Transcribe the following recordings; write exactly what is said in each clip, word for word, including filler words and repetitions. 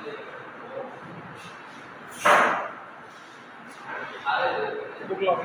Book lock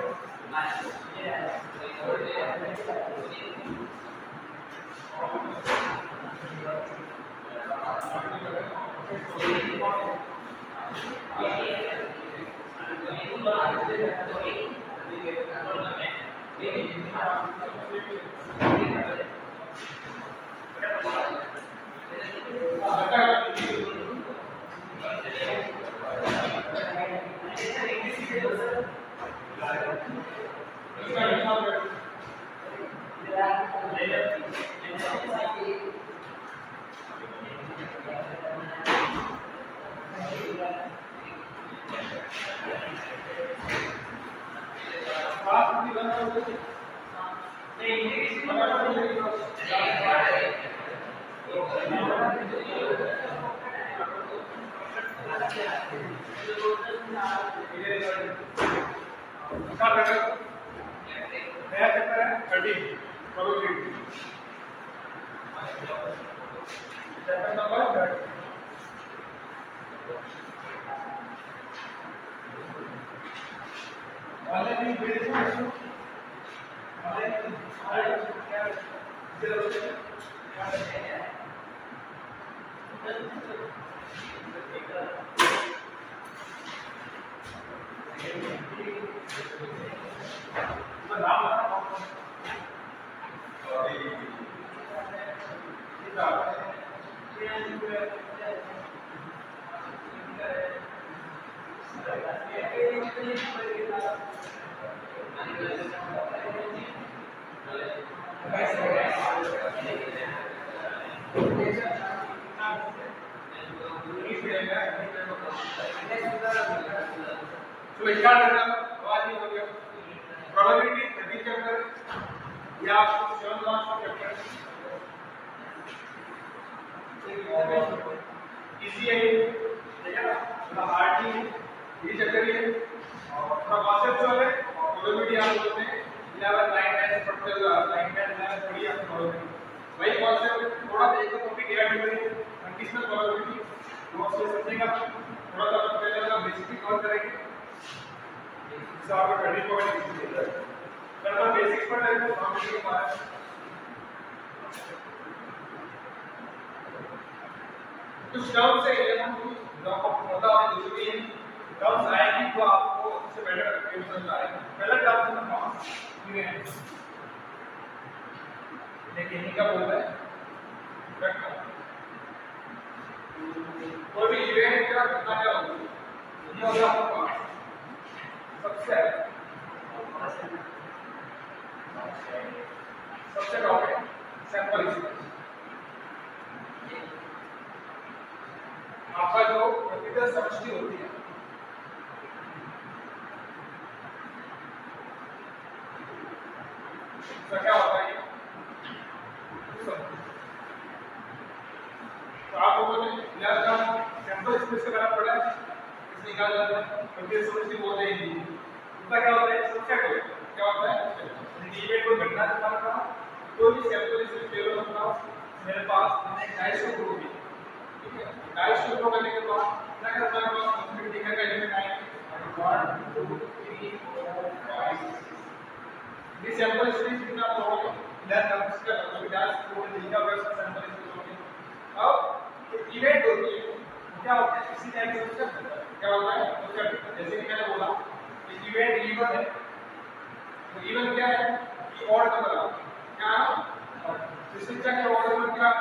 कुछ terms है ये हम जो आपको पता होना जरूरी है। टर्म्स आएंगी तो आपको उससे बेटर समझ आएगा। पहला टर्म है मास इवेंट, देखिए ये क्या बोलता है वेक्टर। कोई भी इवेंट का घटना क्या होगी, ये होगा आपका सबसे सबसे टॉपिक सैंपल स्पेस। आपका जो प्रतिदर्श समष्टि होती है उसका क्या होता है, तो आप लोगों ने याद रखना सैंपल स्पेस का करना पड़ा है, इसे निकाल जाता है प्रतिदर्श समष्टि बोलते हैं। उसका क्या होता है, सबसेट होता है। क्या होता है, इवेंट को घटना दिखा रहा हूं, कोई भी सैंपल स्पेस ले लो अपना, मेरे पास मैंने डाइस को ग्रुप किया, ठीक है। डाइस को ग्रुप करने के बाद क्या करता है, बस मल्टीप्लिकेशन का एलिमेंट आएंगे one two three four five. ये सैंपल स्पेस कितना लोगे लर्न कर सकते हो, तो डाइस को लिखा हुआ है सैंपल स्पेस होगी। अब इवेंट होती है क्या होता है, इसी टाइप से होता है। क्या होता है, तो जैसे कि मैंने बोला इवेंट इवन है, तो इवन क्या है कि ऑड नंबर है क्या, सिस्टम चेक का ऑड नंबर क्या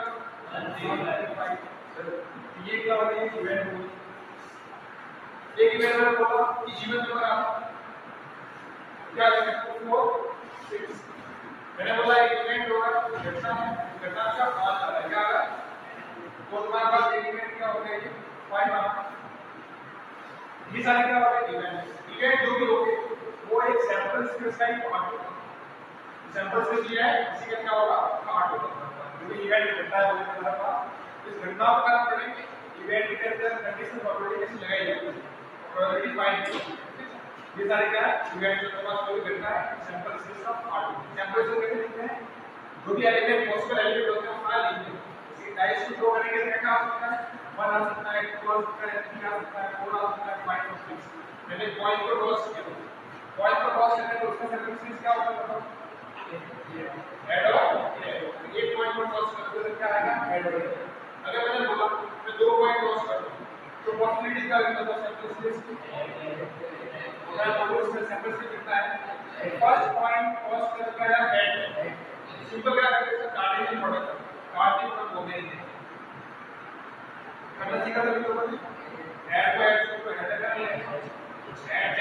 ये क्या होता है, इवेंट हो एक इवेंट में बोला कि इवन नंबर आप क्या लेंगे फोर सिक्स। मैंने बोला एक इवेंट होगा घटना है, घटना का पांच आ रहा है, क्या आ रहा है, तो तुम्हारे पास एक इवेंट क्या हो गया ये फाइव आ रहा है। ये सारे क्या होगा इवेंट। इवेंट जो भी होंगे वो एक सैंपल स्पेस का ही पार्ट होगा। सैंपल स्पेस ये है, इसी का क्या होगा पार्ट होगा। जो भी इवेंट घटना है वो हमारे पास इस घटना को क्या करेंगे, इवेंट के अंदर कंडीशन प्रोबेबिलिटी कैसे लगाई जाती है, प्रोबेबिलिटी फाइंड करेंगे। ये सारे क्या है इवेंट जो हमारे पास कोई घटना है सैंपल स्पेस का पार्ट होगा। सैंपल स्पेस कैसे लिखते हैं, जो भी एलिमेंट पॉसिबल एलिमेंट होते हैं वो सारे लिखते हैं। इसी डाइस को थ्रो करने के लिए क्या हो सकता है, वन आ सकता है, टू आ सकता है, थ्री आ सकता है, फोर आ सकता है, फाइव और सिक्स। मैंने पॉइंट को क्रॉस किया, पॉइंट को क्रॉस करने पर उसका सेंटर डिस्टेंस क्या होगा बताओ? ऐड और एक पॉइंट को क्रॉस करते तो क्या आएगा? ऐड और अगर मैंने बोला मैं दो पॉइंट क्रॉस कर दूं तो पॉसिबिलिटी क्या होगी बताओ सेंटर डिस्टेंस की? मैं बोलूं इसमें सेंटर डिस्टेंस कितना है? फर्स्ट पॉइंट क्रॉस करने का ऐड सिंपल क्या करते हैं कार्टेशियन प्रोडक्ट कार्टेशियन प्रोडक्ट बोलते हैं करना सीखा था लोगों ने ऐड को ऐड को हेडर कर लिया ऐड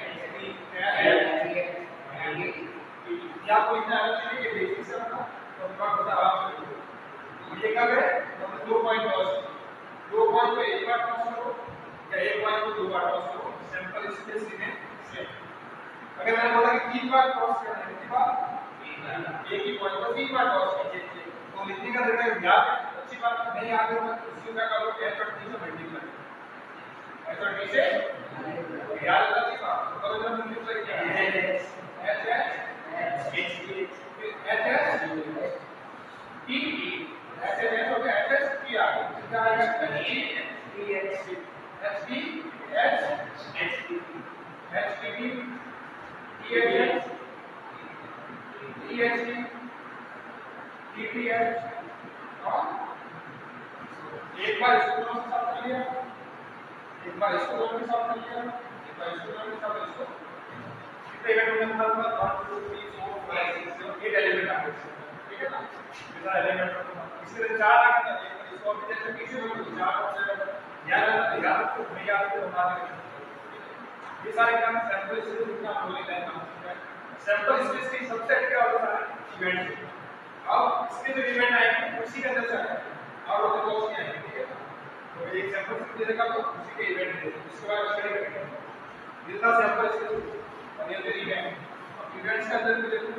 ऐड ऐड या कोई इतना अलग चीज के बेसिक से ना तो बात बता आप ये क्या करें तो दो पॉइंट क्रॉस दो पॉइंट को एक बार क्रॉस करो या एक पॉइंट को दो बार क्रॉस करो सैंपल स्पेस में सेम अगर मैंने बोला कि तीन बार क्रॉस करना है कितनी बार एक ही पॉइंट को तीन बार क्रॉस कीजिए तो लिखने का तरीका याद अच्छी बात नहीं याद है तो उसी का करो एच और टी से मल्टीप्लाई एच और टी से याद रखना सीखा तो करो जब मल्टीप्लाई किया H H H H T H H हो गया एच एच टी आ गया क्या आएगा H T H H T H H T H T T H H T H T T T H और एक बार इसको दोनों के साथ कर लिया एक बार इसको दोनों के साथ कर लिया एक बार इसको दोनों के साथ इसको कितने इवेंट होने के बाद one two three four five six seven eight element आ गए ठीक है ना इतना एलिमेंट इसके चार आ गए एक इसको अभी जैसे पीछे में चार और सेवन याद रखना याद रखो मैं याद रखो बता देंगे ये सारे काम सैंपल स्पेस कितना बोले जाएगा सैंपल स्पेस की सबसेट क्या होता है इवेंट अब इसके जो इवेंट आएंगे उसी के अंदर से आएंगे और वो तो उसके आएंगे ठीक है तो एक सैंपल दे देगा तो उसी के इवेंट दे उसके बाद स्टडी करेंगे जितना सैंपल इसके और ये तेरी इवेंट अब इवेंट्स के अंदर भी देखो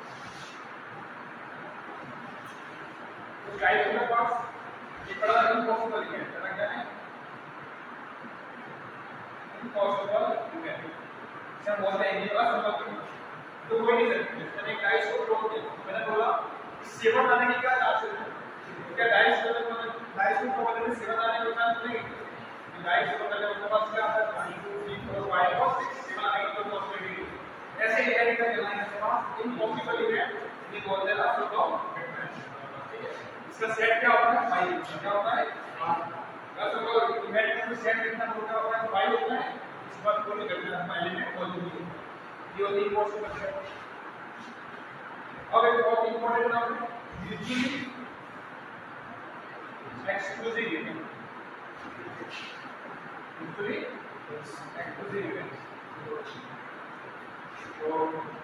तो गाइड के पास ये बड़ा इम्पॉसिबल इवेंट है क्या है इम्पॉसिबल इवेंट इसमें बोलते हैं ये असंभव तो कोई नहीं सकता मैंने गाइड को रोक दिया मैंने बोला सेवन आने की क्या चांसेस है क्या डाइस को डाइस को प्रोबेबिलिटी सेवन आने की चांस नहीं है डाइस को करने के बाद क्या आता है one two three four five और सिक्स सेवन आने की पॉसिबिलिटी ऐसे ही एडिट करके लाइन के पास इम्पॉसिबल इवेंट ये बोलते हैं असंभव ठीक है इसका सेट क्या होता है फाइव क्या होता है असंभव इवेंट का सेट कितना होता है फाइव होता है इस बात को नहीं करना है एलिमेंट मौजूद है ये होती है पॉसिबल सेट अब एक बहुत इंपॉर्टेंट नाम है mutually exclusive event mutually exclusive event तो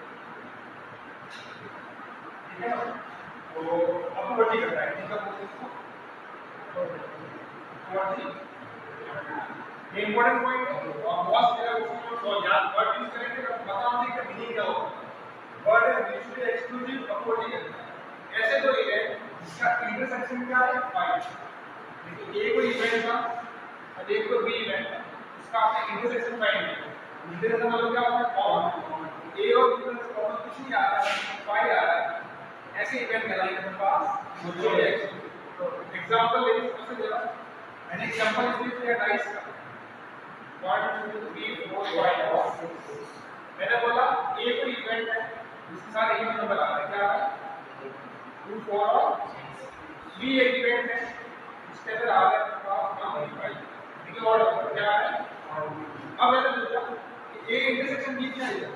ठीक है तो अब वो ठीक करता है ठीक है इसको और ठीक ये इंपॉर्टेंट पॉइंट है और बहुत सारे उसको याद वर्ड यूज करेंगे तो पता होगा कि मीनिंग क्या होगा वर्ड है म्यूचुअली एक्सक्लूसिव अपोजिंग ऐसे तो ये है जिसका इंटरसेक्शन क्या है फाइव देखिए ए कोई इवेंट का और एक कोई बी इवेंट है उसका आपने इंटरसेक्शन फाइंड किया इंटरसेक्शन मतलब क्या होता है कॉमन ए और बी में कॉमन कुछ नहीं आ रहा है फाइव आ रहा है ऐसे इवेंट कहलाएंगे हमारे पास म्यूचुअली एक्सक्लूसिव तो एग्जांपल लेके कैसे दे रहा मैंने एग्जांपल इसलिए दिया डाइस का one two three four five और सिक्स मैंने बोला ए कोई इवेंट है इसके साथ एक नंबर आ रहा है क्या है टू फोर और बी एक इवेंट है इसके अंदर आ रहा है फाइव देखिए ऑर्डर क्या है अब मैंने पूछा कि ए इंटरसेक्शन बी क्या है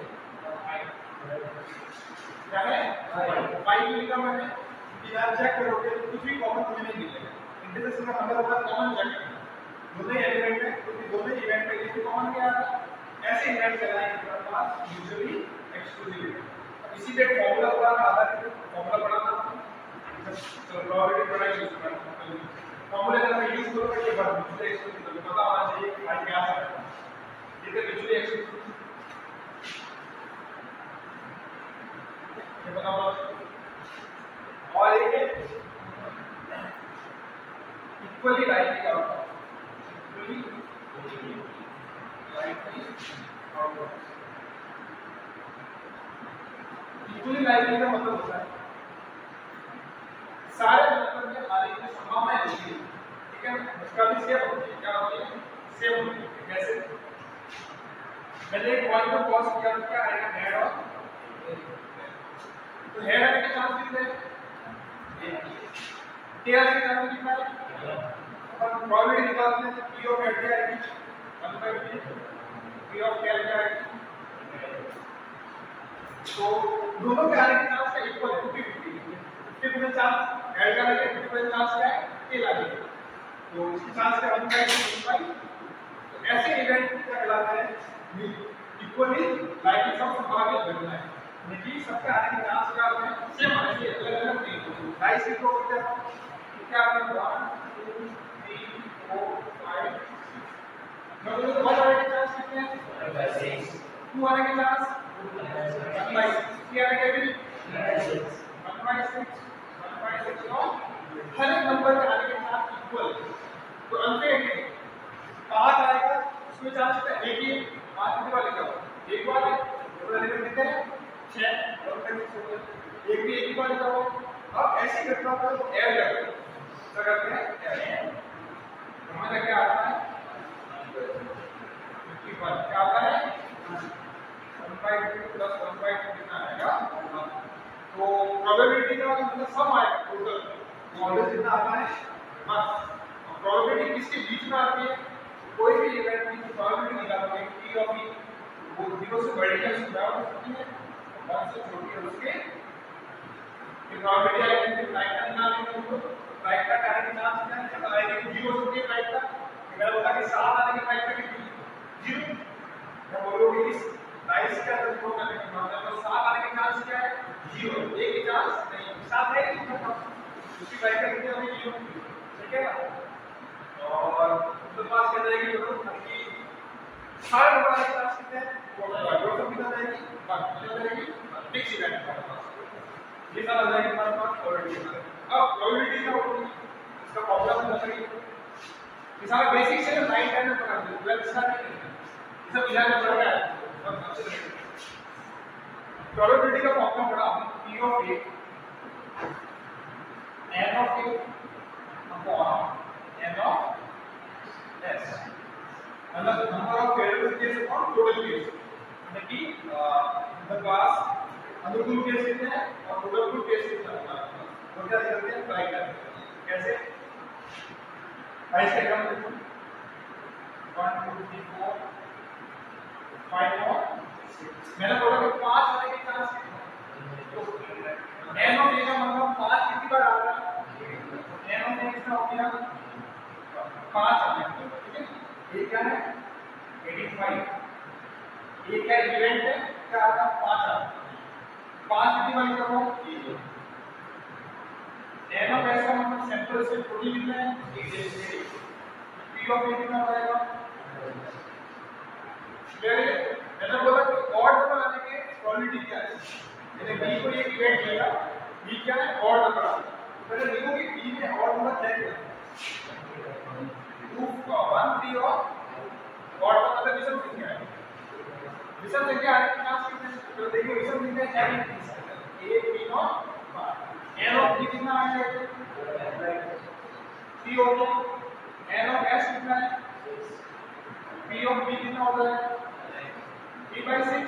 क्या है फाइव लिखा मैंने कि यार चेक करोगे तो कुछ भी कॉमन तुम्हें नहीं मिलेगा इंटरसेक्शन का मतलब होता है कॉमन चेक करना दोनों एलिमेंट है क्योंकि दोनों इवेंट में ये कॉमन क्या आ रहा है ऐसे इवेंट चलाएंगे हमारे पास म्यूचुअली एक्सक्लूसिव इसी पे फॉर्मूला पढ़ाना आता है फॉर्मूला पढ़ाना तो प्रोबेबिलिटी पढ़ाई यूज करना फॉर्मूला का मैं यूज करूंगा ये बात मुझे एक्सक्लूसिव तो पता होना चाहिए कि भाई क्या है ये तो म्यूचुअली एक्सक्लूसिव ये पता होना और एक है इक्वली लाइकली का होता है equally likely outward equally likely का मतलब होता है सारे मतलब में हमारे में संभावना होती है ठीक है उसका भी सेम होती है, क्या होती है, सेम होती है। कैसे? मैंने एक पॉइंट को क्रॉस किया तो क्या आएगा, हेड ऑफ, तो हेड आने के चांस कितने हैं, टेल आने के चांस कितना है, अपन प्रोबेबिलिटी निकालते हैं, पी ऑफ हेड क्या आएगी, one by P, P of tail क्या आएगी, तो दोनों के आने के चांस का इक्वल है, fifty fifty fifty chance head का आने के, फिफ्टी चांस क्या है, टेल आने के, तो इसकी चांस क्या वन बाय टू, तो ऐसे इवेंट क्या कहलाता है, इक्वली लाइकली सब संभावित घटना है, यानी सबके आने के चांस क्या होते हैं, सेम आने के, अलग अलग नहीं। डाइस की प्रोबेबिलिटी क्या आपने one two three four five मतलब वन आने के चांस कितने हैं, टू आने के chance one by six, three आने के भी one by six, one by six, और हर एक नंबर के आने के चांस इक्वल, तो अनफेयर है। पांच आएगा उसमें चांस है एक ही, पांच कितने वाले का एक बार है, तो लेकर कितने हैं छह, और फिर एक भी एक ही बार का हो। अब ऐसी घटना पर तो एयर करते हैं, क्या करते हैं, एयर हमारा क्या आता है, फिफ्टी वन क्या आता है, one by two plus one by two कितना आएगा, तो प्रोबेबिलिटी का मतलब सम आएगा टोटल, मॉडल कितना आता है, हाँ प्रोबेबिलिटी किसके बीच में आती है, कोई भी इवेंट की प्रोबेबिलिटी निकालोगे पी ऑफ ई वो जीरो से बड़ी या बराबर हो सकती है, वन से छोटी है उसके ये प्रोबेबिलिटी आएगी, राइट का निकालने के लिए राइट का आने के चांस क्या है, पता है कि जीरो से है राइट का, मैंने बोला कि सात आने के राइट का कितनी जीरो, मैं बोलूंगी इस राइट का तो प्रूव करने का मतलब सात आने के चांस क्या है, जीरो, एक ही चांस नहीं, सात है कि उसकी राइट का कितने होंगे, जीरो, ठीक है ना। और तो पास कर जाएगी दोनों कि सारे नंबर आने के चांस कितने हैं, वो तो कितना जाएगी, बात कितना जाएगी, फिक्स इवेंट हमारे पास ये सारा आ जाएगा हमारे पास प्रोबेबिलिटी। अब प्रोबेबिलिटी क्या होती है, इसका फॉर्मूला समझ सकते हैं, ये सारा बेसिक से नाइन टेन में पढ़ा है, ट्वेल्थ स्टार्ट नहीं है, ये सब इलेवन में पढ़ा है। प्रोबेबिलिटी का फॉर्मूला पढ़ा हमने, p of a n of a upon n of s, मतलब number of variable case upon total case, यानी कि द पास अनुकूल केस कितने हैं और प्रतिकूल केस कितने हैं, तो क्या करते हैं, ट्राई करते हैं कैसे, इसका क्रम देखो one two three four five और सिक्स, मैंने बोला कि पांच आने के चांस कितने हैं, n ऑफ a का मतलब पांच कितनी बार आ रहा है, n ऑफ a कितना हो गया, पांच आने, ठीक है, ये क्या है पचासी, ये क्या इवेंट है, क्या आता है, पांच आता है, पांच कितनी बार करो, n ऑफ s का मतलब सैंपल से थोड़ी कितना है, p ऑफ a कितना हो जाएगा, क्लियर है। मैंने बोला कि ऑड नंबर आने के प्रोबेबिलिटी क्या है, मैंने b को एक इवेंट लिया, b क्या है, ऑड नंबर आता है, मैंने लिखूं कि b में ऑड नंबर क्या है, टू वन थ्री और ऑड का मतलब विषम संख्या है, विषम संख्या आने के चांस कितने हैं, तो देखिए विषम संख्या क्या है, a b not n of b कितना आ जाएगा, p हो गया, n ऑफ s कितना है, p ऑफ b कितना होता है, p by सिक्स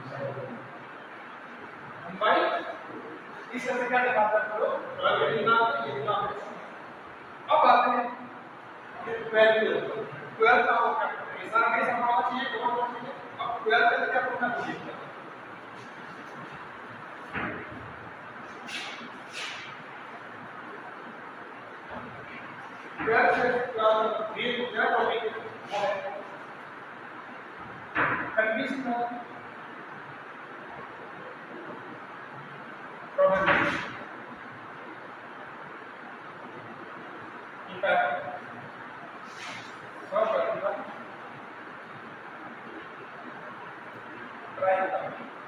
by इस तरह से क्या दिखाता है, तो प्रोबेबिलिटी ना इतना। अब आते हैं ट्वेल्थ, ट्वेल्थ का हो क्या ऐसा नहीं समझना चाहिए, बहुत बहुत चाहिए। अब ट्वेल्थ का क्या करना चाहिए, ट्वेल्थ से रियल क्या टॉपिक है, कंडीशन प्रोबेबिलिटी इम्पैक्ट सब करना ट्राई करना,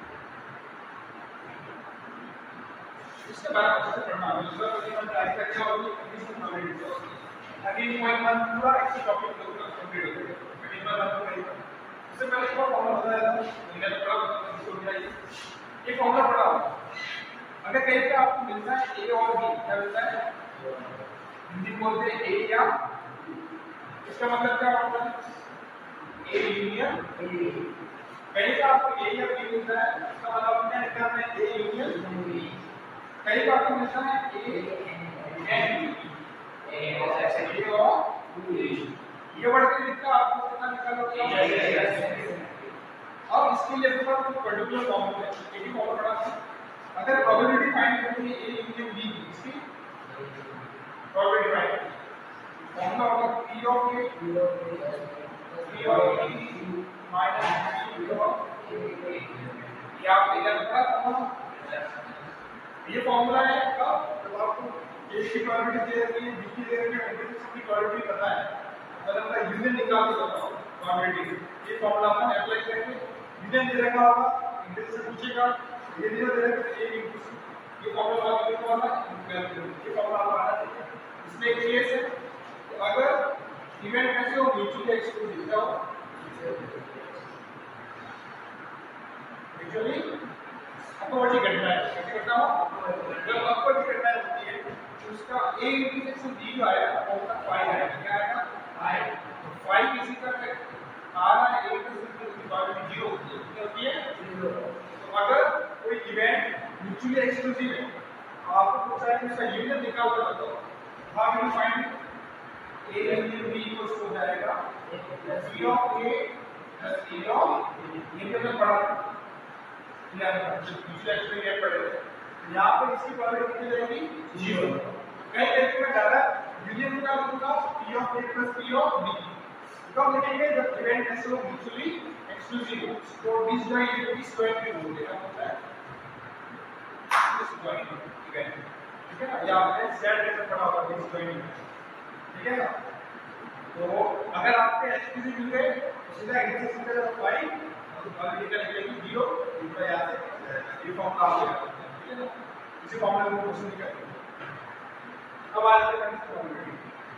इसके बारे में अच्छे से पढ़ना है, दूसरा क्वेश्चन ट्राई करके और condition probability again point one पूरा इस टॉपिक को कंप्लीट हो गया, मिनिमम वन को करेंगे। इससे पहले एक और फॉर्मूला बताया था, मैंने पढ़ा इसको दिखाइए, ये फॉर्मूला पढ़ा, अगर कहीं पे आपको मिलता है a और b, क्या मिलता है, हिंदी बोलते हैं a या इसका मतलब क्या होता है? A union B. कहीं का आपको ए या बी मिलता है, इसका मतलब क्या निकालना है? A union B. कहीं का आपको मिलता है ए एंड बी, ए और बी। ये वर्ड के लिखा आपको कितना निकालो? अब इसके लिए अपने पास कोई पर्टिकुलर फॉर्मूला है, एक ही फॉर्मूला पढ़ा था। अगर प्रोबेबिलिटी फाइंड करनी है ए यूनियन बी की, इसकी प्रोबेबिलिटी फाइंड फॉर्मूला होगा p of a p of b minus p of a। ये आप इधर पढ़ा था, ये फॉर्मूला है आपका। जब आपको a की प्रोबेबिलिटी दे रखी है, b की दे रखी है, इंटरसेक्शन की प्रोबेबिलिटी पता है, मतलब अपना यूनियन निकाल के बताओ प्रोबेबिलिटी। ये फॉर्मूला अपन अप्लाई करेंगे। यूनियन दे रखा होगा, इंटरसेक्शन पूछेगा, ये दे रखा है a इनटू c, ये फॉर्मूला आपको लिखना होगा, ये फॉर्मूला आपको आना चाहिए। इसमें एक केस है, तो अगर इवेंट कैसे हो, म्यूचुअली एक्सक्लूसिव क्या हो, म्यूचुअली अपोजिट घटना है। कैसे घटना हो? जब अपोजिट घटना होती है तो उसका a इंटरसेक्शन b जो आएगा वो होगा फाइव आएगा। क्या आएगा? फाइव। तो फाइव किसी का आ रहा है, a इंटरसेक्शन की वैल्यू जीरो होती है। क्या होती है? जीरो। तो अगर कोई इवेंट म्यूचुअली एक्सक्लूसिव है, आपको पूछा है कि इसका यूनियन निकाल कर बताओ, how will you find it? a union b equals to हो जाएगा p of a plus p of b। ये हमने पढ़ा था यार, म्यूचुअल एक्सक्लूसिव पढ़े थे। यहाँ पे इसकी प्रोबेबिलिटी कितनी रहेगी? जीरो। कहीं कहीं में डाला यूनियन निकाल दूंगा p of a plus p of b। कब लिखेंगे? जब इवेंट ऐसे हो म्यूचुअली एक्सक्लूसिव हो। तो this joint is going to बोलते हैं होता है दिस जॉइंट इवेंट, ठीक है ना? या आपने सेट ऐसे पढ़ा होगा दिस जॉइंट इवेंट, ठीक है ना? तो अगर आपके एक्सक्लूसिव मिल गए तो सीधा इंटरसेक्शन का जब फाइव तो प्रोबेबिलिटी का निकलेगी जीरो। इनका याद है ये फॉर्मूला आ गया, ठीक है ना? इसी फॉर्मूला को क्वेश्चन निकालेंगे। अब आ जाते हैं प्रोबेबिलिटी।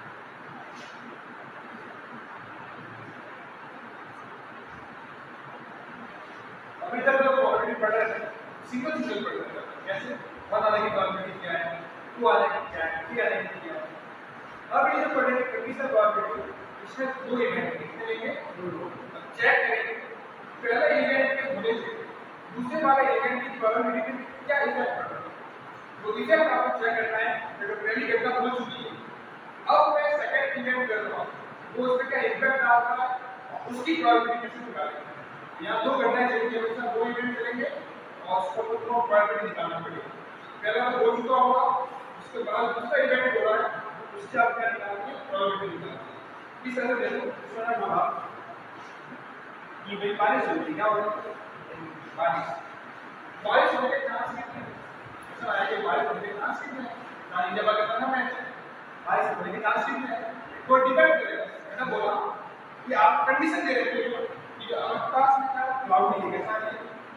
अभी तक जो प्रोबेबिलिटी पढ़ रहे थे सिंगल सिंगल पढ़ रहे थे। कैसे? वन आने की प्रोबेबिलिटी क्या है, टू आने की क्या है, थ्री आने की क्या है। अब ये जो पढ़ेंगे कंडीशनल प्रोबेबिलिटी, इसमें दो इवेंट कितने लेंगे? दो। अब चेक करेंगे पहले इवेंट के होने से दूसरे वाले इवेंट की प्रोबेबिलिटी में क्या इफेक्ट पड़ रहा है। तो इफेक्ट आपको चेक करना है। तो पहली घटना हो चुकी है, अब मैं सेकंड इवेंट कर रहा हूँ, वो उसमें क्या इफेक्ट आ रहा है, उसकी प्रोबेबिलिटी कैसे निकालेंगे। यहाँ दो घटनाएं चलेंगी, हमेशा दो इवेंट चलेंगे और उसको दोनों प्रोबेबिलिटी निकालना पड़ेगा। पहला तो हो चुका होगा, उसके बाद दूसरा इवेंट हो रहा है, उससे आप क्या निकालेंगे? प्रोबेबिलिटी निकालेंगे। इस तरह से देखो, इसमें बोला कि भाई बारिश होगी, क्या होगा? बारिश बारिश होने के चांस कितने हैं? ऐसा है कि बारिश होने के चांस कितने हैं? पानी जब आगे करना है बारिश होने के चांस कितने हैं? वो डिपेंड करेगा। मैंने बोला कि आप कंडीशन दे रहे हो कि आकाश में क्या क्लाउडी है, कैसा है?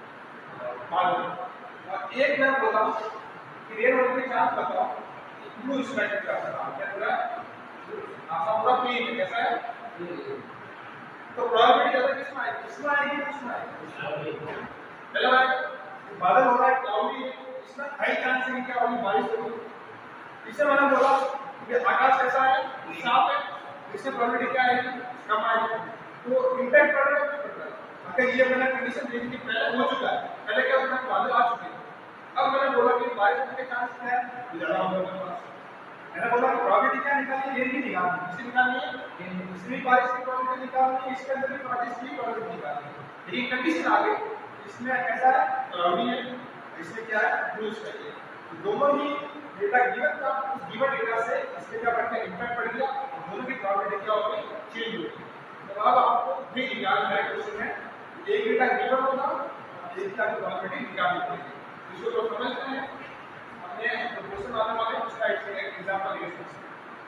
बादल। और एक मैं बोला कि रेन होने के चांस बताओ, ब्लू स्काई का क्या क्या बोला? आसमान पूरा क्लीन है, कैसा है? तो प्रोबेबिलिटी ज्यादा किसमें आएगी? इसमें आएगी, किसमें आएगी? पहला बादल हो रहा है, क्लाउडी है, इसमें हाई चांस है कि क्या होगी? बारिश होगी। इससे मैंने बोला कि आकाश कैसा है? साफ है, इससे प्रोबेबिलिटी क्या आएगी? कम आएगी। तो इंपैक्ट पड़ रहा है, पड़ रहा है। अगर ये मैंने कंडीशन दे दी कि पहले हो चुका है, पहले क्या होता है? बादल आ चुके हैं। अब मैंने बोला कि बारिश होने के चांस क्या है? ज्यादा होगा मेरे पास। मैंने बोला प्रोबेबिलिटी क्या निकालनी है? ये नहीं निकालनी, इसे निकालनी है, इसमें बारिश की प्रोबेबिलिटी निकालनी है, इसके अंदर भी बारिश की प्रोबेबिलिटी निकालनी है। लेकिन कंडीशन आ गई, इसमें कैसा है? क्लाउडी है, इसमें क्या है? ब्लू स्काई है। तो दोनों ही डेटा गिवन था, उस गिवन डेटा से इसमें क्या पड़ता है? इंपैक्ट पड़ गया, दोनों की प्रोबेबिलिटी क्या हो गई? चेंज हो गई। तो अब आपको भी निकालना है क्वेश्चन में, एक डेटा गिवन होगा, एक डेटा की प्रोबेबिलिटी निकालनी पड़ेगी। इसको तो समझते हैं। हमने क्वेश्चन आने वाले उस टाइप से एक एग्जांपल ले सकते हैं।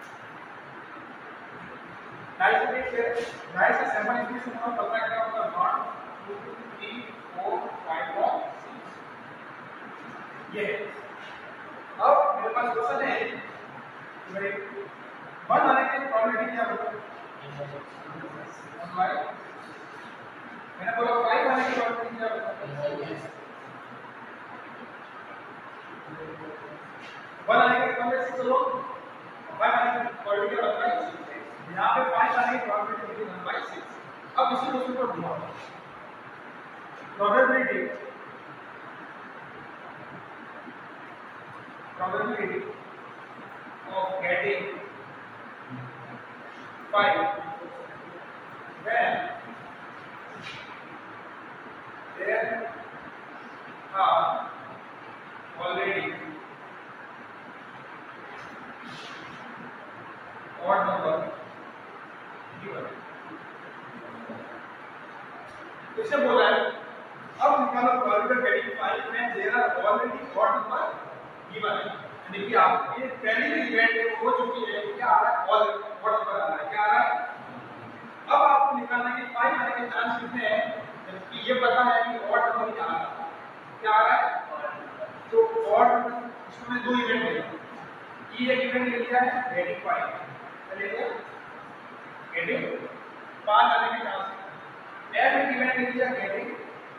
डायरेक्ट से डायरेक्ट से सैंपल इक्वेशन हमें पता है क्या होता है? One two three four five और सिक्स। ये अब मेरे पास क्वेश्चन है कि भाई वन आने की प्रोबेबिलिटी क्या होगी? मैंने बोला फाइव आने की प्रोबेबिलिटी क्या होगी? वन आने की प्रोबेबिलिटी चलो फाइव आने की प्रोबेबिलिटी क्या होगी? यहाँ पे फाइव आने की प्रोबेबिलिटी वन बाई सिक्स। अब इसी क्वेश्चन को घुमाओ, probability probability of getting five when there are already odd number given। इसे बोला है अब निकालो probability getting five when there are already odd number given है। देखिए आप ये पहली जो इवेंट है वो हो चुकी है, क्या आ रहा है ऑड नंबर आ रहा है, क्या आ रहा है। अब आपको निकालना है कि फाइव आने के चांस कितने हैं, जबकि ये पता है कि ऑड नंबर क्या आ रहा है, क्या आ रहा है। तो ऑड इसमें दो इवेंट है, ई एक इवेंट ले लिया है गेटिंग फाइव ले लिया, गेटिंग पांच आने के चांस, एफ एक इवेंट ले लिया गेटिंग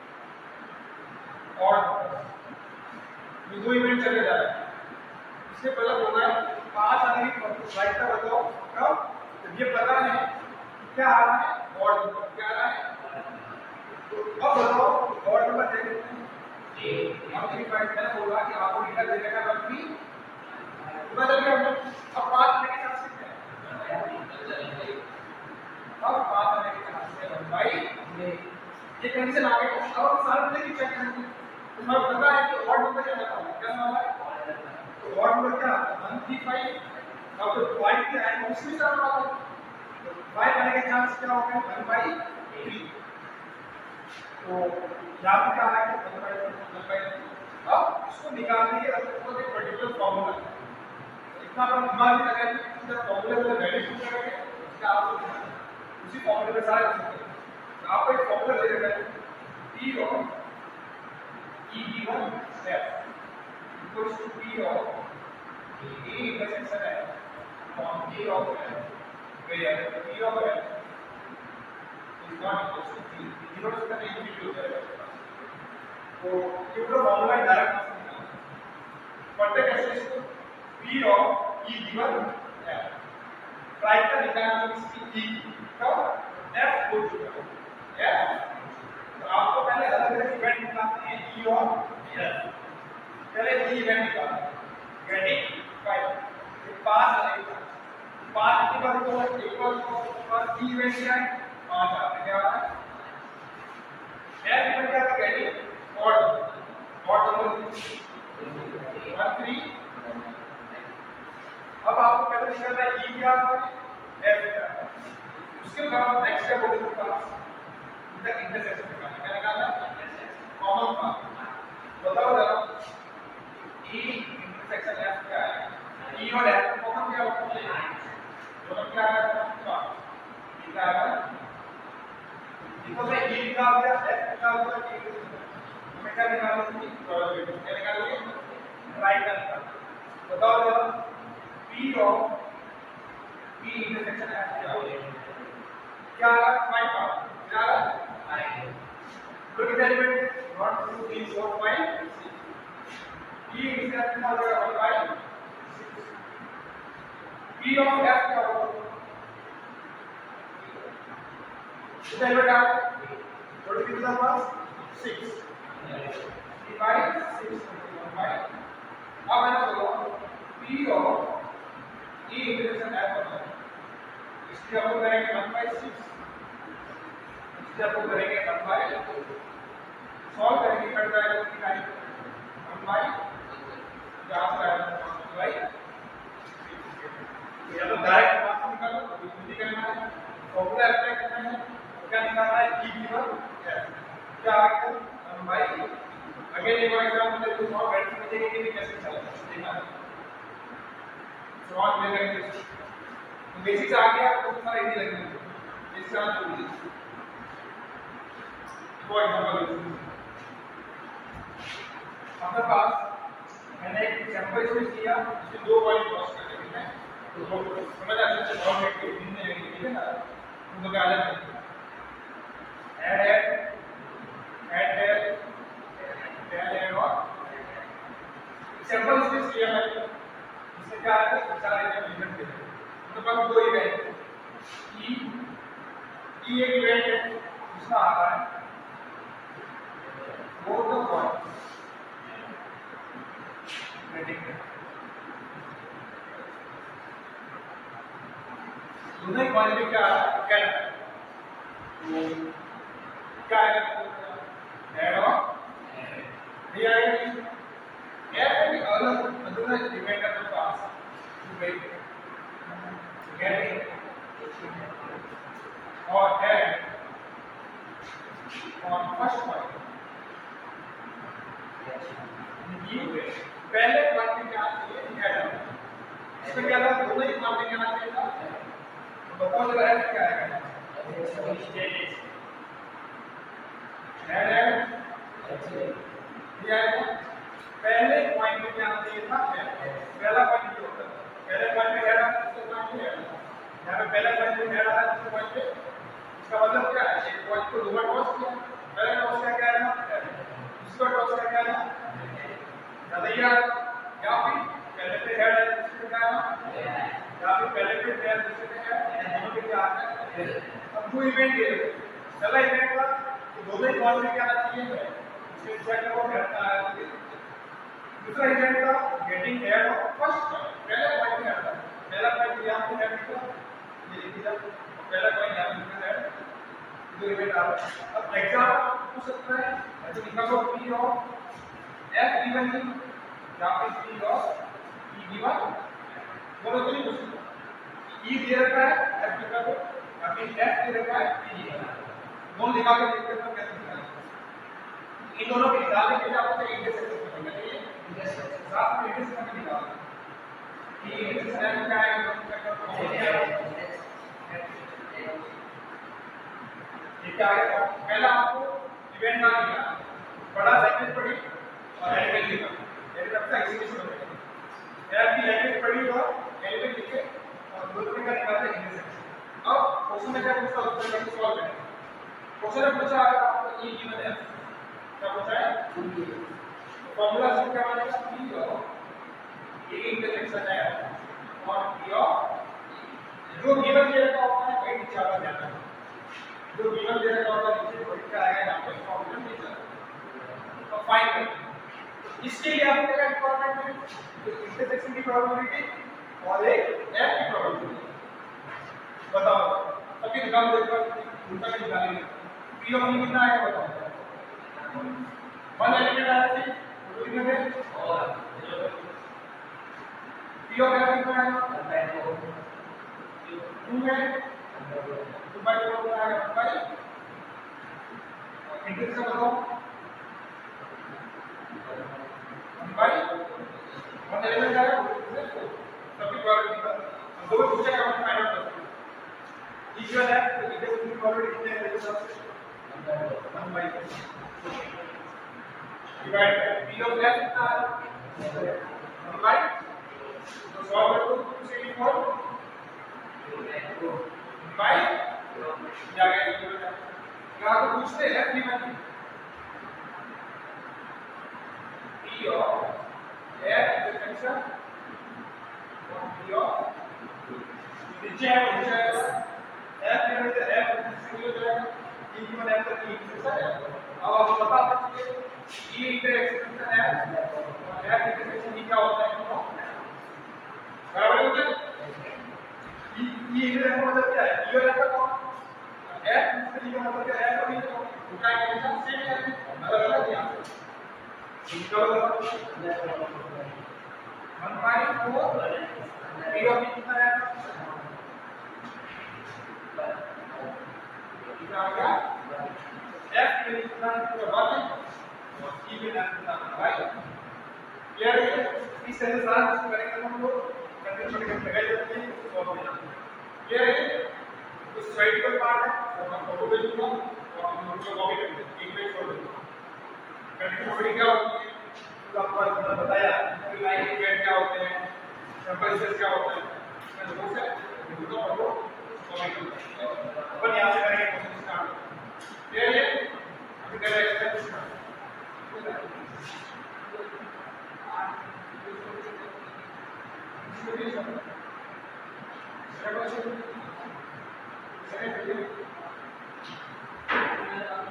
ऑड, ये दो इवेंट चले जा रहे हैं। इससे पहले बोला है पांच आने की प्रोबेबिलिटी बताओ कब, जब ये पता है क्या आ रहा है ऑड नंबर, क्या आ रहा है। तो अब बताओ ऑड नंबर दे देते हैं जी, अब थ्री पॉइंट मैंने बोला कि आपको लिखा देने का मतलब भी बदल गया। अब पांच आने के चांस कितने हैं, अब पांच आने के चांस है वन बाई ये कंडीशन आ गई। अब हम सारे लेके चेक करेंगे, तुम्हें पता है कि ऑड नंबर क्या आता है, क्या नाम है तो ऑड नंबर क्या आता है वन थ्री फाइव। अब तो फाइव के आएंगे उसमें क्या होगा, फाइव आने के चांस क्या हो गए वन बाई थ्री। तो यहाँ पे क्या आ रहा है one by one by three. अब इसको निकालने के लिए आपको एक पर्टिकुलर फॉर्मूला है, इतना अपन दिमाग में लगाएं कि जब फॉर्मूले में वैल्यू पुट करेंगे क्या आपको उसी फॉर्मूले में सारे आंसर करेंगे। तो आपको एक फॉर्मूला दे रखा है P of E given F equals to P of E intersection F on P of F where P of F is not equal to P, zero से कम इंफिनिटी हो जाएगा। तो ये पूरा फॉर्मूला डायरेक्ट पढ़ते कैसे इसको, P of E given F try कर निकालना है इसकी E कब F हो चुका है F। तो आपको पहले अलग अलग इवेंट निकालने हैं E और F, पहले E इवेंट निकालना है गेटिंग फाइव, ये पांच आएगा, पांच के बाद तो इक्वल पर E इवेंट क्या है पांच आता है, क्या आता है F इवेंट क्या है getting odd odd number one three. अब आपको पहले निकालना है E क्या है F क्या है, उसके बाद नेक्स्ट स्टेप होगा इसके पास इधर इंटरसेक्शन निकालना, क्या निकालना है कॉमन पाथ। बताओ जरा E इंटरसेक्शन F क्या है, E और F कॉमन क्या होता है, दोनों क्या है पाथ, E क्या है देखो मैं E निकाल दिया F निकाल दिया, हमें क्या निकालना है प्रोबेबिलिटी, क्या निकालोगे राइट हैंड। बताओ जरा P of P intersection F क्या है, क्या आ रहा है फाइव पाथ, क्या आ रहा है five, look at the element one two three four five six, E intersection हो जाएगा one by six, P of F क्या होगा इधर एलिमेंट आ टोटल कितना पास six divide six one by. अब मैंने बोला P of E intersection F होता है, इसलिए हम करेंगे वन बाई सिक्स, इसलिए हम करेंगे वन बाई सॉल्व करेंगे कट जाएगा की टाइम वन बाई यहाँ से आएगा वन बाई ये तो डायरेक्ट मार्क्स निकालो, अभी करना है फॉर्मूला अप्लाई करना है, क्या निकालना है E गिवन F क्या आएगा वन बाई। अगेन एक बार एग्जांपल देखो सॉल्व करके समझेंगे कि कैसे चलेगा, देखना है सॉल्व करेंगे तो बेसिक्स आ गया तो सारा इजी लगेगा, इस तरह से इजी। फॉर एग्जांपल हमारे पास मैंने एक सैंपल इसमें किया, इसमें दो पॉइंट क्रॉस कर देते हैं तो समझ आ सकते हैं सॉल्व करके भिन्न है ठीक है ना, उनको क्या अलग है add add add add add add और सैंपल इसमें किया है, इससे क्या है चार इवेंट के तो पास दो इवेंट E ये एक इवेंट है दूसरा आ रहा है वो तो पॉइंट दोनों ही पॉइंट पे क्या क्या तो क्या है ऐड ऑन ये आएगा every other other event of the past to make getting or add on first point ये पहले पॉइंट में क्या चाहिए ऐड ऑन इसमें क्या था दोनों ही पॉइंट में क्या चाहिए था तो बताओ जरा ऐड क्या आएगा ऐड ऐड ये आएगा पहले पॉइंट में क्या चाहिए था पहला पॉइंट जो होता है पहले पॉइंट में ऐड आता है दूसरे पॉइंट में ऐड यहाँ पे पहले पॉइंट में ऐड आता है दूसरे पॉइंट पे इसका मतलब क्या है एक पॉइंट को दूसरा टॉस किया पहले टॉस का क्या है दूसरा टॉस का क्या है ज्यादा यार या फिर पहले पे ऐड है दूसरे पे क्या है या फिर पहले पे ऐड दूसरे पे क्या है दोनों पे क्या आता है अब दो इवेंट ये पहला इवेंट का दोनों ही पॉइंट में क्या चाहिए इसके चेक करो करता है दूसरा इवेंट का गेटिंग एड ऑफ फर्स्ट पहले पॉइंट में आता है पहला पॉइंट यहां पे ऐड किया ये लिख दिया पहला पॉइंट यहां पे ऐड दो इवेंट आ रहा है अब एग्जांपल पूछ सकता है ऐसे लिखा हो p ऑफ f गिवन की या फिर p ऑफ e गिवन बोलो तो नहीं पूछ सकते e दे रखा है f लिखा हो या फिर f दे रखा है p गिवन दोनों लिखा के देखते हैं कैसे लिखा है इन दोनों के निकालने के लिए आपको इंटरसेक्शन करना चाहिए साथ में इंडेक्स करके निकालना कि इंडेक्स का क्या है ये क्या है पहला आपको इवेंट का निकालना बड़ा सेगमेंट पढ़ी और एलिमेंट लिखा ये सबसे एक्सप्रेशन होता है यार की लैंग्वेज पढ़ी और एलिमेंट लिखे और दूसरे का निकालते हैं इंडेक्स अब क्वेश्चन में क्या पूछा उसको करके सॉल्व करें क्वेश्चन में पूछा आपको e गिवन है क्या पूछा है फॉर्मूला से क्या बनेगा p ऑफ a इंटरसेक्शन है और p ऑफ जो गिवन दे रखा होता है वही नीचे आता जाता है जो गिवन दे रखा होता है नीचे वही क्या आएगा यहां पे फॉर्मूला नीचे तो फाइंड करें इसके लिए आपको क्या रिक्वायरमेंट है इंटरसेक्शन की प्रोबेबिलिटी और एक f की प्रोबेबिलिटी बताओ अभी निकाल देखो उल्टा में निकालेंगे p ऑफ e कितना आएगा बताओ वन एलिमेंट आया थी कितने में और p ऑफ f कितना आएगा टू में टू बाय फोर कितना आएगा वन बाय इंटीग्रल से बताओ वन बाय वन एलिमेंट आएगा सबकी प्रोबेबिलिटी का दो पूछा है हम फाइंड आउट करते हैं इक्वल है तो इधर की प्रोबेबिलिटी कितनी है मेरे हिसाब से one by divide p of f कितना है वन बाय तो सॉल्व करो टू से फोर बाय क्या गया यहां तो पूछते हैं f given p of f intersection और p of नीचे है नीचे है f गिवन तो f इंटरसेक्शन हो जाएगा e गिवन f तो e इंटरसेक्शन है अब आप बता सकते हैं e इंटरसेक्शन है और f इंटरसेक्शन क्या होता है बराबर हो गया e e इंटरसेक्शन मतलब क्या है e और f का कौन f इंटरसेक्शन का मतलब क्या है f और e का क्या है सेम है अलग अलग यहां निकालो one by four p of e कितना है कितना हो गया f के लिए कितना है वन और e के लिए कितना है भाई क्लियर है इस तरह से सारा कुछ करेंगे हम लोग कंडीशन के लगाई जाती है सॉल्व हो जाता है क्लियर है तो स्ट्राइकल पार्ट है और हम फोटो भेजूंगा और हम लोग कॉपी करेंगे एक पेज छोड़ दूंगा कंडीशन बड़ी क्या होती है तो आपको मैंने बताया कि लाइन इवेंट क्या होते हैं सैंपल स्पेस क्या होता है मैं लोगों से दूसरा फोटो कॉपी करूंगा अपन यहां से करेंगे क्वेश्चन स्टार्ट क्लियर है अभी करेंगे एक्सरसाइज स्टार्ट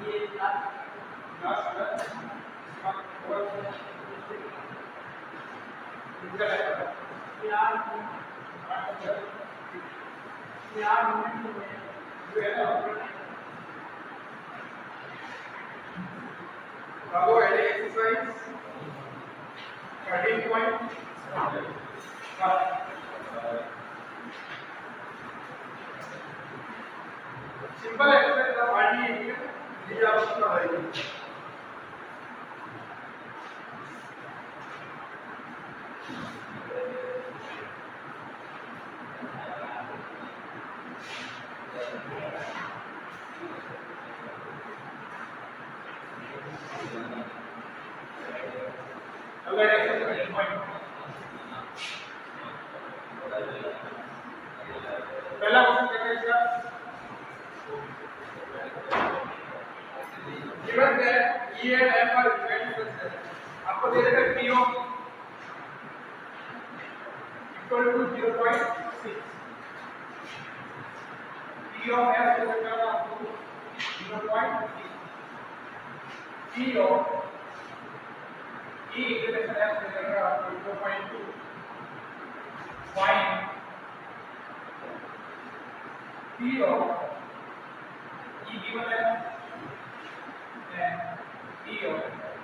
ये लास्ट लास्ट है और इनका है यार यार मोमेंट जो है ना Bravo headache exercise thirteen point simple exercise का पार्टी है ये आप सुना है पहला क्वेश्चन क्या है इसका गिवन है E and F are equal आपको दे देगा P of equal to zero point six P of F दे देगा आपको zero point six P of E integration F दे देगा आपको zero point two find P of E given है and P of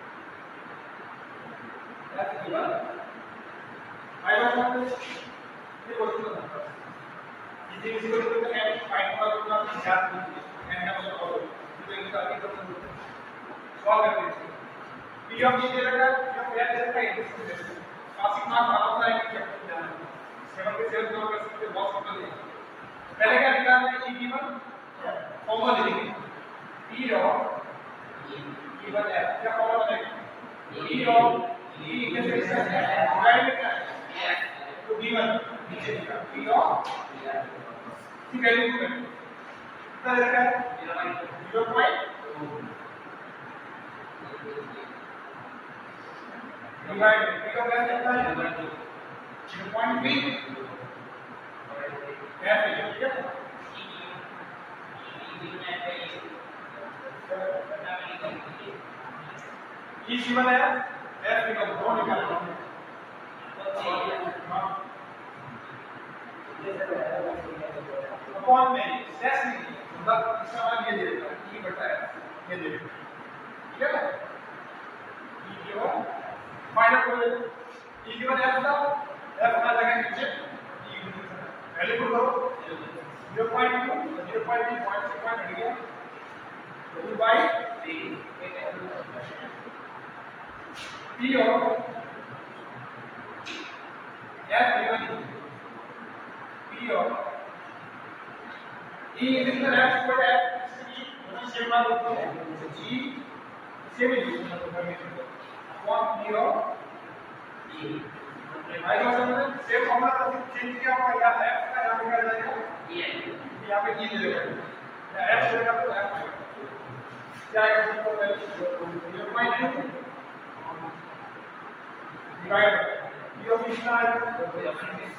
F given I want to ये question है इसे इसको तो F फाइंड करना याद कीजिए एंड ना सॉल्व तो इनका आगे क्वेश्चन सॉल्व करते हैं P of E दे रखा है P of F दे रखा है इंटीग्रेशन पासिंग मार्क्स आउट है कि जाना सेवन के सेवन सॉल्व कर सकते बहुत सिंपल है पहले क्या निकालना है E given फॉर्मूला लिखेंगे P of E given F क्या फॉर्मूला बनेगा E of E integration divide क्या है तो given नीचे लिखा P of की वैल्यू को कितना देगा zero point two divide P of F कितना है zero point three F ठीक है E given है F निकाल दो निकालना अपॉन में सेस नहीं मतलब इसका मान ये दे देगा E बटा है ये दे देगा ठीक है E given फाइनल को E given F था F ना लगा नीचे E वैल्यू पुट करो zero point two zero point three point six point हट गया two by three P of F given P of E is the F square F C दोनों same मान होते हैं G सेम ही upon P of E आई बात समझ सेम फॉर्मूला का चेंज किया हुआ या F का यहाँ पे क्या जाएगा E यहाँ पे E दे देगा या F देगा तो F आएगा क्या आएगा तो zero point two divide P of E कितना आएगा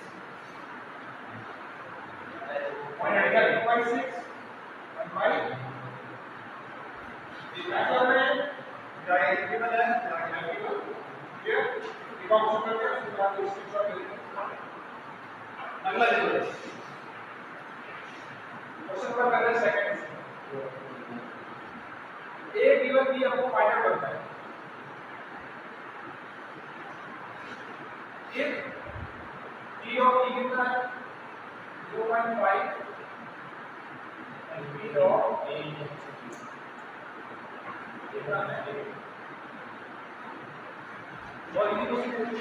point आएगा two point six one by divide कर रहे हैं जाएगा कितना है जाएगा ये डिवाइड करके उसके बाद इसको शॉर्ट करेंगे अगला देखो क्वेश्चन पर कर रहे हैं सेकंड A given B आपको फाइंड आउट करना है if P of E कितना है zero point five and P of A कितना है और इसी क्वेश्चन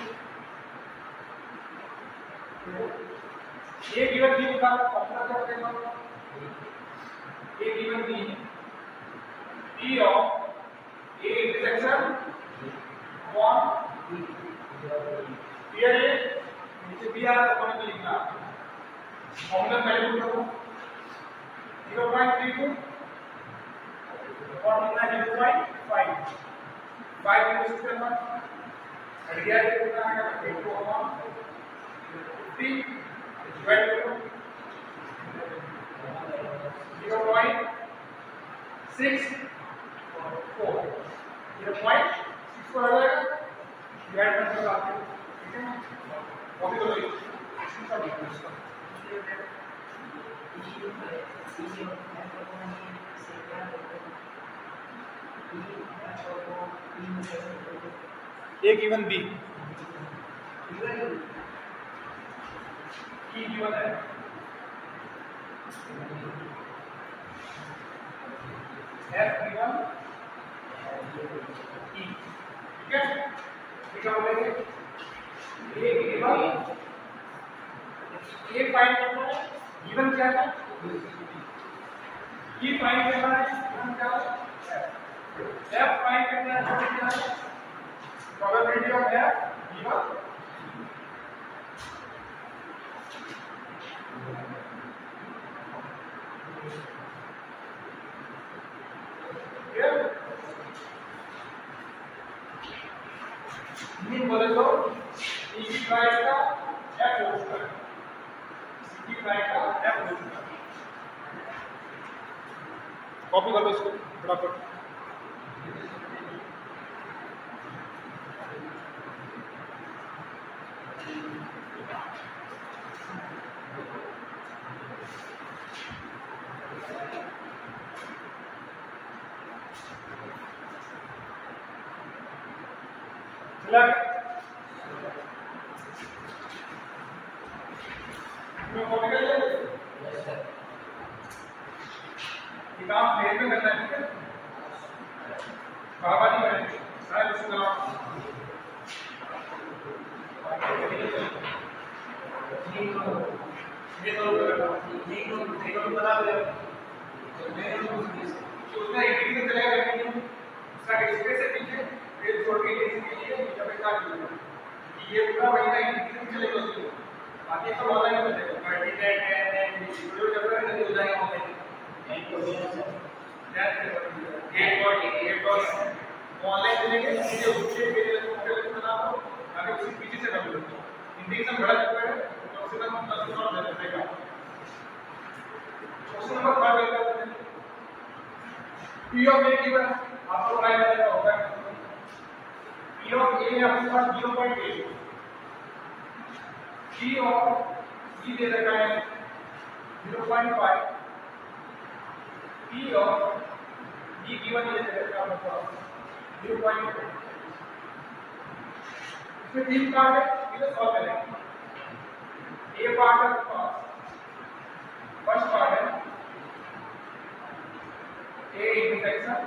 A given B का फॉर्मूला क्या होगा A given B P of A intersection one here है नीचे B आ रहा है तो लिखना फॉर्मूला पहले पुट करो zero point three two और कितना zero point five five into six करना हट गया ये कितना आएगा twenty upon fifty डिवाइड करो zero point six A given B, E given है, F given E, ठीक है? क्या बोलेंगे? A given A फाइंड करना है, given क्या है? E फाइंड करना है, given क्या है? F फाइंड करना है, given क्या है? Probability of F given mean बोले तो E की प्राइस का F होल स्क्वायर, C की प्राइस का F होल स्क्वायर। कॉपी कर लो इसको फटाफट। काम फेर में करना है, ठीक है? बाबा नहीं करेंगे, सारे कुछ करो। ये तो करना, ये तो ये तो बता दे। उसने एडिटिंग चलेगा करने के उसका स्पेस है पीछे, फिर छोड़ के एडिटिंग के लिए जब एक काम करेगा। ये पूरा महीना एडिटिंग चलेगा उसको। बाकी सब ऑनलाइन में चलेगा। मल्टीटेक है, वीडियो जब तक नहीं हो जाएगा ऑनलाइन। ऑनलाइन चलेंगे सीधे उसके पीछे बना दो, आगे उसी पीछे से कर लो। हिंदी से बड़ा चक्कर है, तो उससे हम दस नंबर दे देगा। क्वेश्चन नंबर फाइव लेते हैं। P of A given आपको फाइंड करना होगा। P of A आपके पास zero point eight, P of B दे रखा है zero point five, P of B given ये दे रखा है आपके पास zero point eight। इसमें तीन पार्ट है, इसे सॉल्व करेंगे। A पार्ट है आपके पास, फर्स्ट पार्ट है A intersection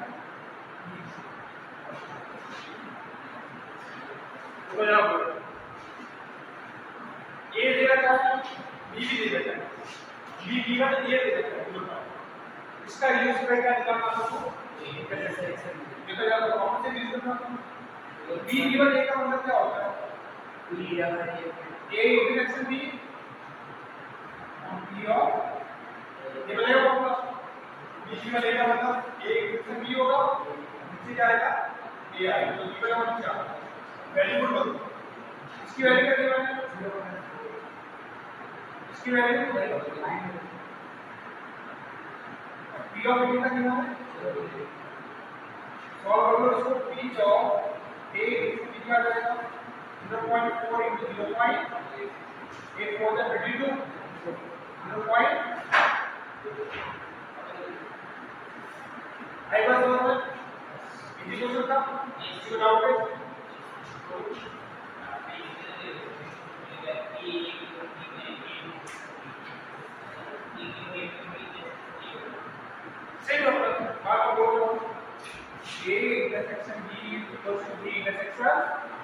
तो यहाँ पर A दे रखा है, B भी दे रखा है, B given A दे रखा है। इसका यूज करके निकालना आपको इंटरसेक्शन। देखो यार कौन से यूज करना है? B given A का मतलब क्या होता है? B A intersection B B और ये बनेगा फॉर्मूला। B given A का मतलब A इंटरसेक्शन B होगा, नीचे क्या आएगा? A आएगा। तो B का मतलब क्या? वैल्यू पुट करो। इसकी वैल्यू क्या दी मैंने? इसकी वैल्यू P of A का कितना है? सॉल्व कर लो इसको। P of A कितना आ जाएगा? zero point four into zero point eight four is thirty-two, zero point I was over indication का इसको डाउट है सही बात है। आप बोलो A intersection B equals to B intersection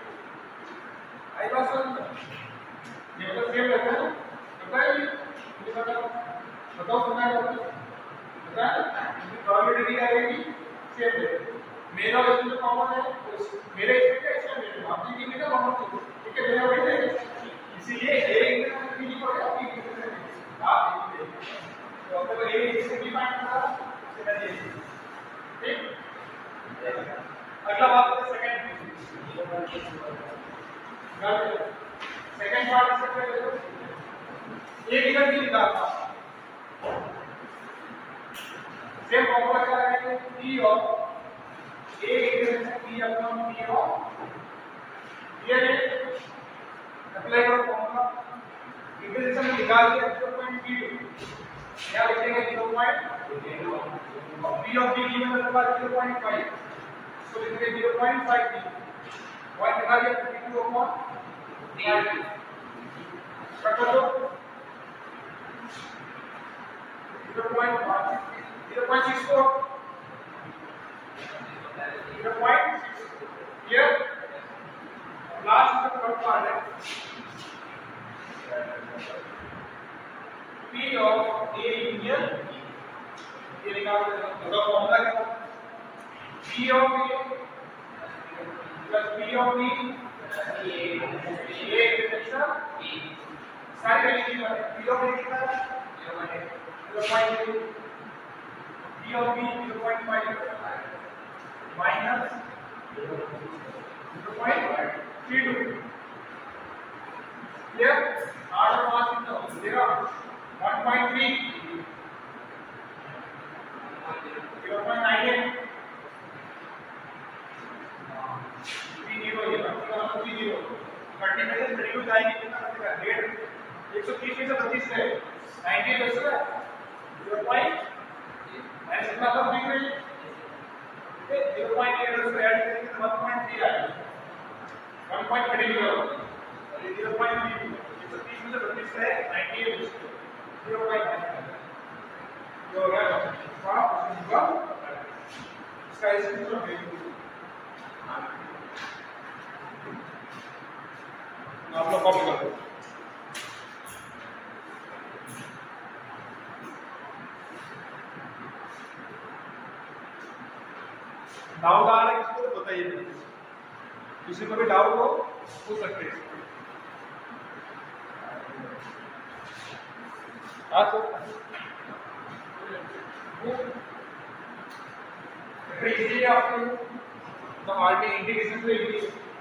I was over ये मतलब सेम रहता है पता है मुझे बताओ बताओ सुना है पता है प्रोबेबिलिटी क्या रहेगी सेम रहेगी। मेरा इसमें कॉमन है मेरे इसमें क्या इसका मेरे आपकी की मेरा कॉमन ठीक है मेरा वही है इसीलिए A इंटरसेक्शन B को क्या B इंटरसेक्शन आप देखिए तो अगर A इंटरसेक्शन B फाइंड करना है तो ये ठीक। अगला बात है सेकंड सेकंड पार्ट से क्या एक इधर भी निकालना सेम फॉर्मूला क्या रहेगा P of A intersection B upon P of ये अप्लाई करो फॉर्मूला इंटरसेक्शन निकाल के zero point two क्या लिखेंगे zero point और p of b given है हमारा zero point five तो लिखेंगे zero point five b y दिखा दिया fifty-two upon five कट कर दो zero point six four zero point six here last is the third part है P of A union ये निकाल देना इसका फॉर्मूला क्या है P of A plus P of B A intersection B सारी वैल्यू की बात है P of A कितना है zero point two P of B zero point five minus zero point three two here order pass कितना हो zero one point three zero point nine eight three zero ये मतलब three zero thirty में से thirty two जाएंगे कितना बचेगा डेढ़ एक सौ तीस में से बत्तीस है नाइंटी बचेगा zero point एंड कितना तो big range zero point eight से ऐड करेंगे तो one point three आएगा one point three zero और ये zero point three एक सौ तीस में से बत्तीस है नाइंटी बचेगा zero point nine जो हो गया आप इसका इसका स्क्रीनशॉट ले लीजिए आप लोग कॉपी कर लो डाउट आ रहा है किसी को बताइए किसी को भी डाउट हो पूछ सकते हैं हाँ तो इजीली आपको तो आरटी इंटीग्रेशन से इजी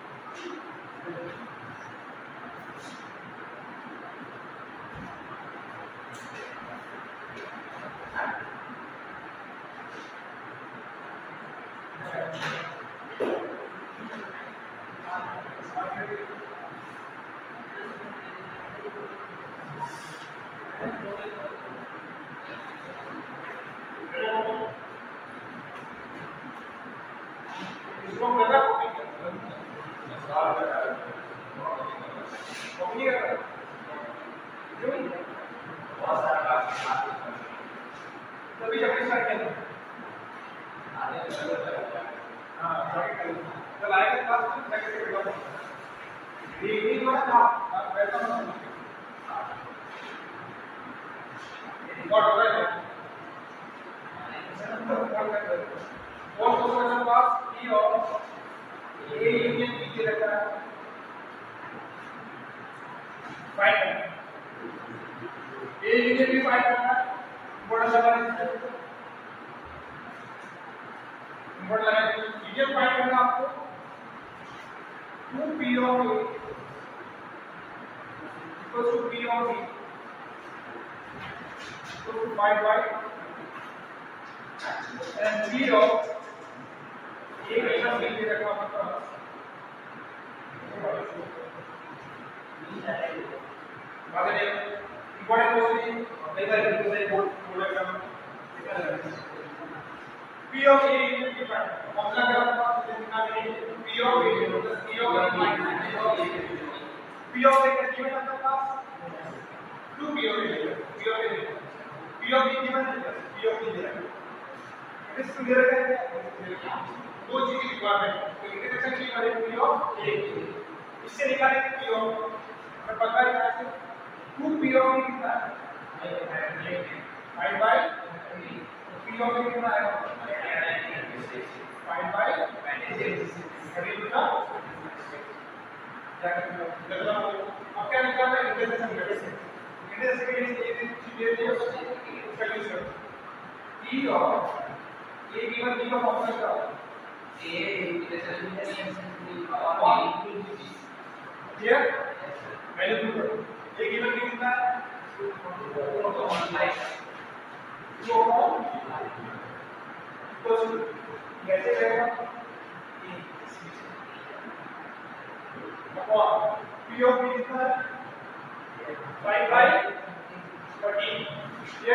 इसको करना कॉपी कॉपी करना क्यों तभी जब स्टार्ट किया हां चल आएगा क्लास में सेकंड से बिल्कुल ये ये वाला था बैठा हूं व्हाट हो रहा है और क्वेश्चन पास P of A union B के रखा है फाइंड करना A union B फाइंड करना बड़ा सवाल है बड़ा लगा union फाइंड करना आपको two P of A equals to P of B so five by and P of A minus B के रखा मतलब बात है इंपॉर्टेंट क्वेश्चन देखा है कि सही बोर्ड बोर्ड का P of A union की बात फॉर्मूला क्या होता है जितना भी P of A plus P of A minus P of A P of A का गिवन आपके पास two P of A P of A P of B given है P of B गिवन इस क्लियर है दो चीज की requirement तो इंटीग्रेशन की वाले P of A इससे निकालेंगे P of हमें पता है यहाँ से two P of A कितना है five by P of A कितना है five by थर्टी टू का क्या करना अब क्या निकालना है इंटीग्रेशन इंटीग्रेशन इंटीग्रेशन के लिए ये चीज दे दिया उसका यूज करो P of A given B का फॉर्मूला क्या होगा A integration upon clear value put करो A गिवन B कितना है two upon तो कैसे रहेगा अपॉन P of B कितना है five by fourteen ये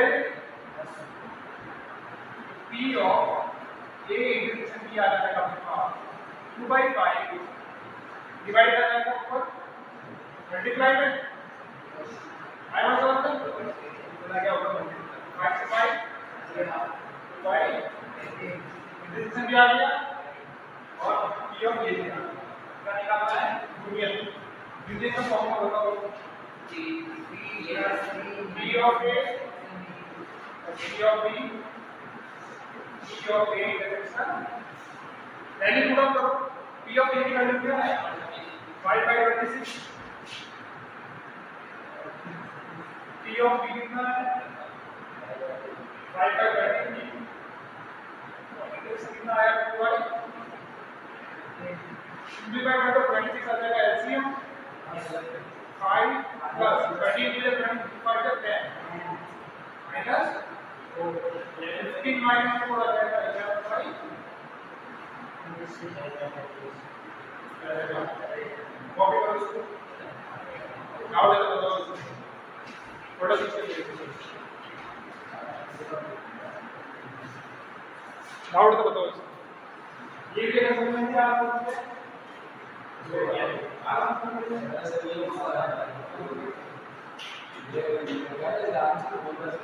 P of A integration P आ जाएगा आपके पास टू बाई फाइव डिवाइड कर जाएगा ऊपर मल्टीप्लाई में आया मतलब इतना क्या होगा फाइव से फाइव बाई इंटीग्रेशन भी आ गया और P of A क्या निकालना है यूनियन यूनियन का फॉर्मूला होगा वो P of A P of B P of A intersection पहले पूरा करो P of A की वैल्यू क्या है five by twenty six P of B कितना है फाइव बाई ट्वेंटी इंटरसेक्शन कितना आया टू बाई सिंपलीफाई कर दो ट्वेंटी सिक्स आ जाएगा LCM five plus twenty into twenty five का ten minus fifteen minus four आ जाएगा इलेवन फाइव कॉपी करो इसको डाउट है तो बताओ थोड़ा सा चलिए डाउट तो बताओ ये भी अगर समझ में आ रहा है आराम से ये गाइस आराम से बोल रहा है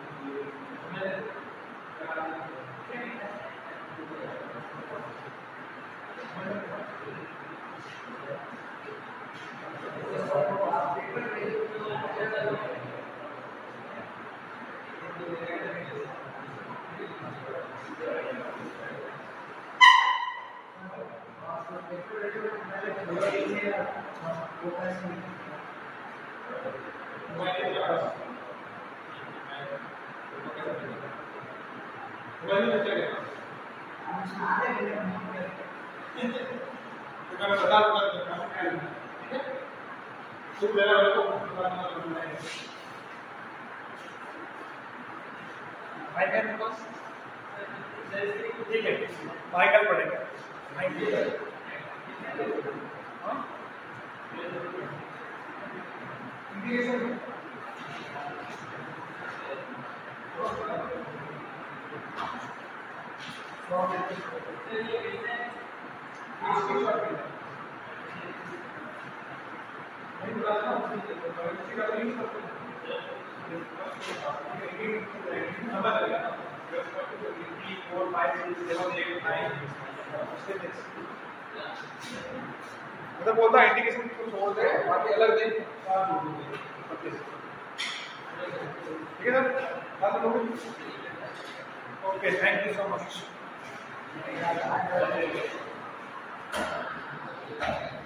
ठीक है माइकल पढ़ेगा मतलब बोलता है इंडिकेशन को छोड़ दे बाकी अलग दे ठीक है सर बात करोगे okay thank you so much